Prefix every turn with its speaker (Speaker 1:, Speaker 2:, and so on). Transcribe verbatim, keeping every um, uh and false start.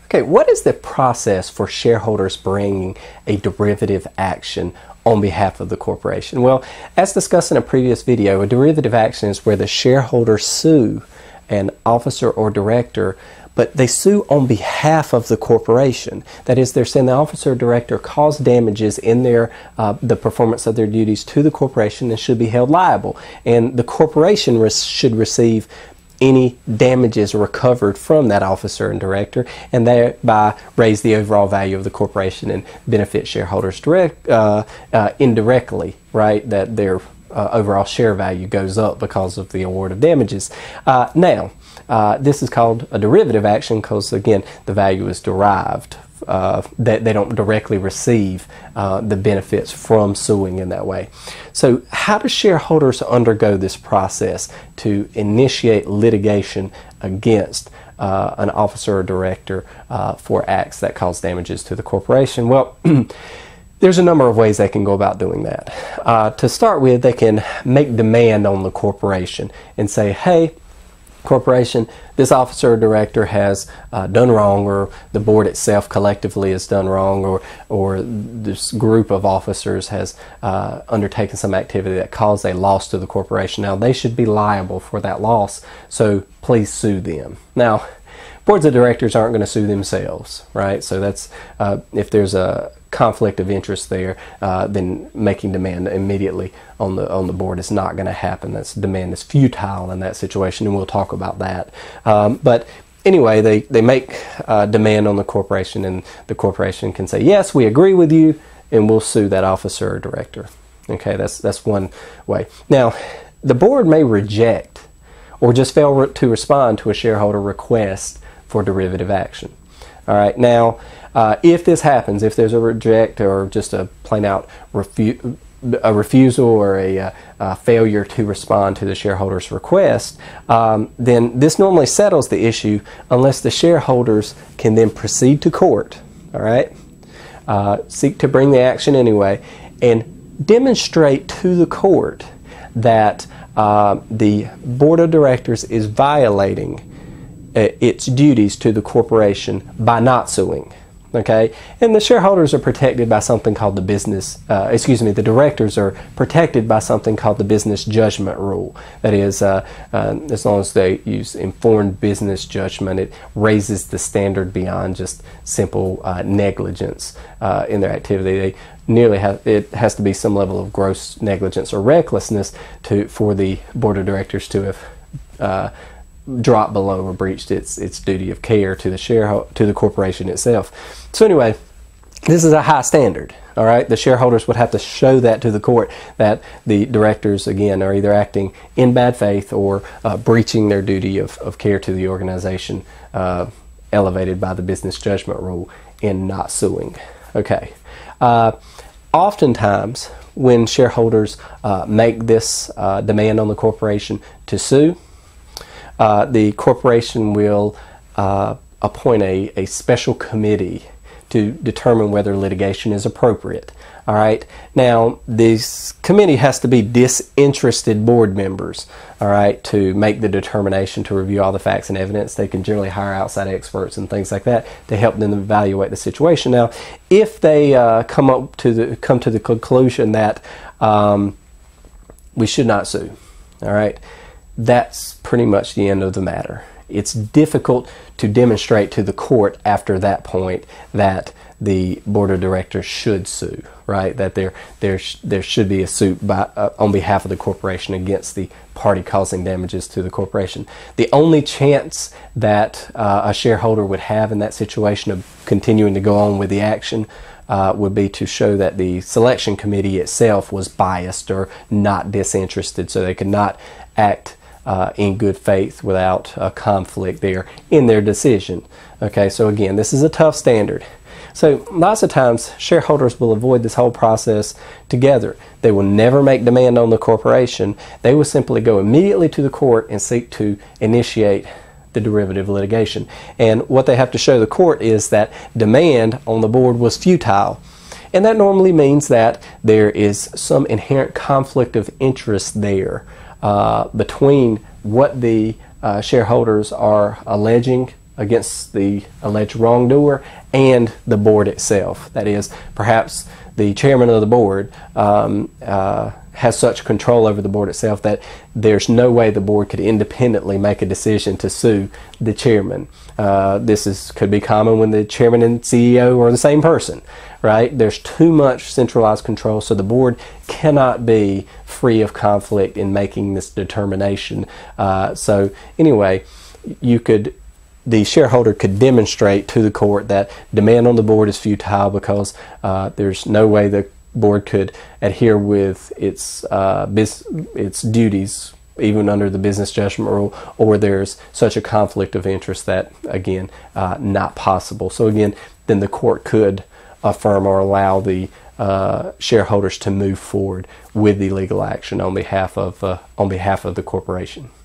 Speaker 1: Okay, what is the process for shareholders bringing a derivative action on behalf of the corporation? Well, as discussed in a previous video, a derivative action is where the shareholders sue an officer or director, but they sue on behalf of the corporation. That is, they're saying the officer or director caused damages in their uh, the performance of their duties to the corporation and should be held liable. And the corporation re- should receive any damages recovered from that officer and director, and thereby raise the overall value of the corporation and benefit shareholders direct, uh, uh, indirectly, right? That their uh, overall share value goes up because of the award of damages. Uh, now, uh, this is called a derivative action because, again, the value is derived. Uh, that they don't directly receive uh, the benefits from suing in that way. So how do shareholders undergo this process to initiate litigation against uh, an officer or director uh, for acts that cause damages to the corporation? Well, there's a number of ways they can go about doing that. Uh, to start with, they can make demand on the corporation and say, hey, corporation, this officer or director has uh, done wrong, or the board itself collectively has done wrong, or or this group of officers has uh, undertaken some activity that caused a loss to the corporation. Now, they should be liable for that loss, so please sue them. Now, boards of directors aren't going to sue themselves, right? So that's, uh, if there's a conflict of interest there, uh, then making demand immediately on the on the board is not going to happen. That's demand is futile in that situation, and we'll talk about that. Um, but anyway, they they make uh, demand on the corporation, and the corporation can say, yes, we agree with you, and we'll sue that officer or director. Okay, that's that's one way. Now, the board may reject or just fail to respond to a shareholder request for derivative action. All right, now, uh, if this happens, if there's a reject or just a plain out refu a refusal or a, uh, a failure to respond to the shareholder's request, um, then this normally settles the issue unless the shareholders can then proceed to court, all right, uh, seek to bring the action anyway, and demonstrate to the court that uh, the board of directors is violating its duties to the corporation by not suing. Okay, and the shareholders are protected by something called the business, uh, excuse me, the directors are protected by something called the business judgment rule. That is, uh, uh, as long as they use informed business judgment, it raises the standard beyond just simple uh, negligence uh, in their activity. They nearly have, it has to be some level of gross negligence or recklessness to for the board of directors to have uh, dropped below or breached its its duty of care to the shareholder to the corporation itself. So anyway, this is a high standard. All right, the shareholders would have to show that to the court that the directors again are either acting in bad faith or uh, breaching their duty of, of care to the organization, uh, elevated by the business judgment rule, in not suing. Okay, uh, oftentimes when shareholders uh, make this uh, demand on the corporation to sue, Uh, the corporation will uh, appoint a, a special committee to determine whether litigation is appropriate. All right. Now, this committee has to be disinterested board members, all right, to make the determination, to review all the facts and evidence. They can generally hire outside experts and things like that to help them evaluate the situation. Now, if they uh, come up to the come to the conclusion that um, we should not sue, all right, that's pretty much the end of the matter. It's difficult to demonstrate to the court after that point that the board of directors should sue, right? That there there there should be a suit by, uh, on behalf of the corporation against the party causing damages to the corporation. The only chance that uh, a shareholder would have in that situation of continuing to go on with the action Uh, would be to show that the selection committee itself was biased or not disinterested, so they could not act uh, in good faith without a conflict there in their decision. Okay, so again, this is a tough standard. So lots of times shareholders will avoid this whole process together. They will never make demand on the corporation. They will simply go immediately to the court and seek to initiate the derivative litigation. And what they have to show the court is that demand on the board was futile. And that normally means that there is some inherent conflict of interest there uh, between what the uh, shareholders are alleging against the alleged wrongdoer and the board itself. That is, perhaps the chairman of the board um, uh, has such control over the board itself that there's no way the board could independently make a decision to sue the chairman. Uh, this is could be common when the chairman and C E O are the same person, right? There's too much centralized control, so the board cannot be free of conflict in making this determination. Uh, so anyway, you could the shareholder could demonstrate to the court that demand on the board is futile because uh, there's no way the board could adhere with its uh, bis its duties, even under the business judgment rule, or there's such a conflict of interest that, again, uh, not possible. So again, then the court could affirm or allow the uh, shareholders to move forward with the legal action on behalf of uh, on behalf of the corporation.